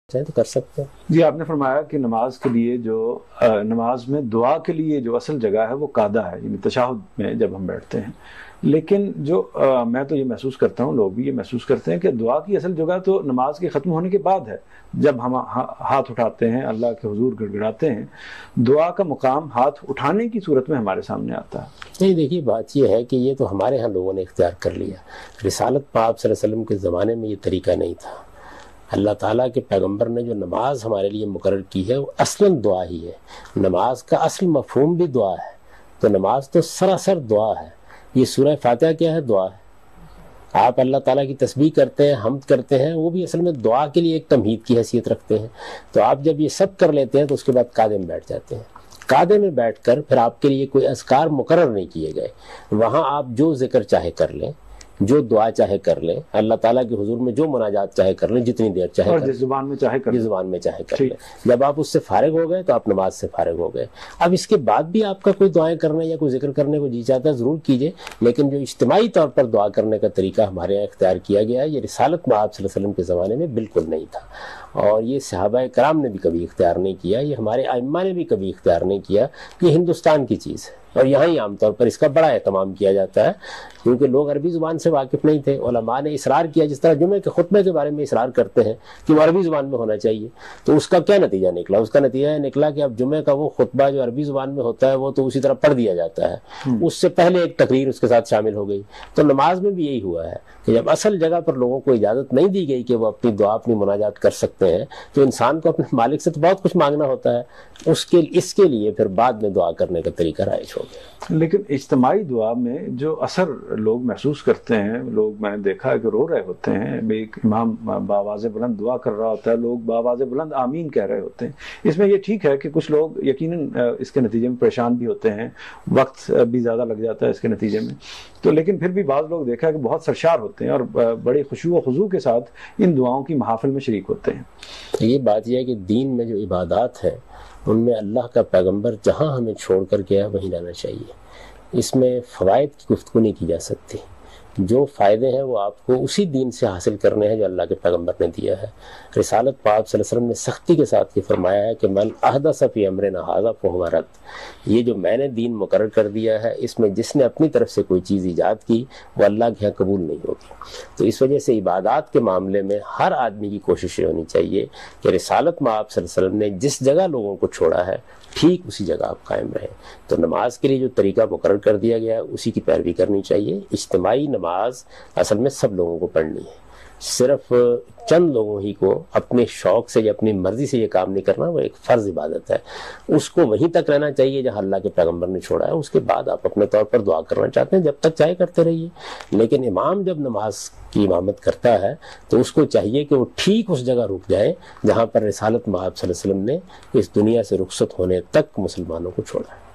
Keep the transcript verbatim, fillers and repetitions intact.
چاہیں تو کر سکتے ہیں۔ جی، آپ نے فرمایا کہ نماز کے لیے جو نماز میں دعا کے لیے جو اصل جگہ ہے وہ قعدہ ہے، یعنی تشہد میں جب ہم بیٹھتے ہیں، لیکن جو میں تو یہ محسوس کرتا ہوں، لوگ بھی یہ محسوس کرتے ہیں کہ دعا کی اصل جگہ تو نماز کے ختم ہونے کے بعد ہے، جب ہم ہاتھ اٹھاتے ہیں اللہ کے حضور گڑ گڑاتے ہیں، دعا کا مقام ہاتھ اٹھانے کی صورت میں ہمارے سامنے آتا ہے۔ نہیں، دیکھیے بات یہ ہے کہ یہ تو ہمارے ہاں لوگوں نے اختیار کر لیا، رسالت پاک صلی اللہ علیہ وسلم کے زمانے میں یہ طریقہ نہیں تھا۔ اللہ تعالیٰ کے پیغمبر نے جو نماز ہمارے لیے مقرر کی ہے وہ اصلاً دعا ہی ہے، نماز کا اصل مفہوم بھی دعا ہے، تو نماز تو سراسر دعا ہے۔ یہ سورہ فاتحہ کیا ہے؟ دعا ہے۔ آپ اللہ تعالیٰ کی تسبیح کرتے ہیں، حمد کرتے ہیں، وہ بھی اصل میں دعا کے لیے ایک تمہید کی حیثیت رکھتے ہیں۔ تو آپ جب یہ سب کر لیتے ہیں تو اس کے بعد قعدے میں بیٹھ جاتے ہیں۔ قعدے میں بیٹھ کر پھر آپ کے لیے کوئی اذکار مقرر نہیں کیے گئے، وہاں آپ جو ذکر چاہے کر لیں، جو دعا چاہے کر لیں، اللہ تعالیٰ کے حضور میں جو مناجات چاہے کر لیں، جتنی دیر چاہے اور کر جس زبان میں چاہے کر جس زبان میں چاہے کر لیں۔ جب آپ اس سے فارغ ہو گئے تو آپ نماز سے فارغ ہو گئے۔ اب اس کے بعد بھی آپ کا کوئی دعائیں کرنے یا کوئی ذکر کرنے کو جی چاہتا ہے ضرور کیجئے، لیکن جو اجتماعی طور پر دعا کرنے کا طریقہ ہمارے یہاں اختیار کیا گیا ہے، یہ رسالت میں آپ صلی اللہ علیہ وسلم کے زمانے میں بالکل نہیں تھا، اور یہ صحابہ کرام نے بھی کبھی اختیار نہیں کیا، یہ ہمارے ائمہ نے بھی کبھی اختیار نہیں کیا۔ یہ ہندوستان کی چیز ہے اور یہاں ہی عام طور پر اس کا بڑا اہتمام کیا جاتا ہے، کیونکہ لوگ عربی زبان سے واقف نہیں تھے۔ علماء نے اصرار کیا، جس طرح جمعے کے خطبے کے بارے میں اصرار کرتے ہیں کہ وہ عربی زبان میں ہونا چاہیے، تو اس کا کیا نتیجہ نکلا؟ اس کا نتیجہ یہ نکلا کہ اب جمعے کا وہ خطبہ جو عربی زبان میں ہوتا ہے وہ تو اسی طرح پڑھ دیا جاتا ہے، اس سے پہلے ایک تقریر اس کے ساتھ شامل ہو گئی۔ تو نماز میں بھی یہی ہوا ہے کہ جب اصل جگہ پر لوگوں کو اجازت نہیں دی گئی کہ وہ اپنی دعا اپنی مناجات کر سکتے ہیں، تو انسان کو اپنے مالک سے تو بہت کچھ مانگنا ہوتا ہے، اس کے اس کے لیے پھر بعد میں دعا کرنے کا طریقہ رائج ہو گیا۔ لیکن اجتماعی دعا میں جو اثر لوگ محسوس کرتے ہیں، لوگ میں نے دیکھا ہے کہ رو رہے ہوتے ہیں، ایک امام بآواز بلند دعا کر رہا ہوتا ہے، لوگ بآواز بلند آمین کہہ رہے ہوتے ہیں۔ اس میں یہ ٹھیک ہے کہ کچھ لوگ یقیناً اس کے نتیجے میں پریشان بھی ہوتے ہیں، وقت بھی زیادہ لگ جاتا ہے اس کے نتیجے میں، تو لیکن پھر بھی بعض لوگ دیکھا ہے کہ بہت سرشار ہوتے ہیں اور بڑے خشوع و خضوع کے ساتھ ان دعاؤں کی محافل میں شریک ہوتے ہیں۔ یہ بات یہ ہے کہ دین میں جو عبادات ہیں ان میں اللہ کا پیغمبر جہاں ہمیں چھوڑ کر گیا وہیں رہنا چاہیے، اس میں فوائد کی گفتگو نہیں کی جا سکتی۔ جو فائدے ہیں وہ آپ کو اسی دین سے حاصل کرنے ہیں جو اللہ کے پیغمبر نے دیا ہے۔ رسالت پاک صلی اللہ علیہ وسلم نے سختی کے ساتھ یہ فرمایا ہے کہ من احدث فی امرنا ھذا فہو رد، یہ جو میں نے دین مقرر کر دیا ہے اس میں جس نے اپنی طرف سے کوئی چیز ایجاد کی وہ اللہ کے یہاں قبول نہیں ہوگی۔ تو اس وجہ سے عبادات کے معاملے میں ہر آدمی کی کوشش یہ ہونی چاہیے کہ رسالت میں آپ صلی اللہ علیہ وسلم نے جس جگہ لوگوں کو چھوڑا ہے ٹھیک اسی جگہ آپ قائم رہیں۔ تو نماز کے لیے جو طریقہ مقرر کر دیا گیا ہے اسی کی پیروی کرنی چاہیے۔ اجتماعی نماز اصل میں سب لوگوں کو پڑھنی ہے، صرف چند لوگوں ہی کو اپنے شوق سے یا اپنی مرضی سے یہ کام نہیں کرنا، وہ ایک فرض عبادت ہے، اس کو وہیں تک رہنا چاہیے جہاں اللہ کے پیغمبر نے چھوڑا ہے۔ اس کے بعد آپ اپنے طور پر دعا کرنا چاہتے ہیں جب تک چاہے کرتے رہیے، لیکن امام جب نماز کی امامت کرتا ہے تو اس کو چاہیے کہ وہ ٹھیک اس جگہ رک جائے جہاں پر رسالت مآب صلی اللہ علیہ وسلم نے اس دنیا سے رخصت ہونے تک مسلمانوں کو چھوڑا ہے۔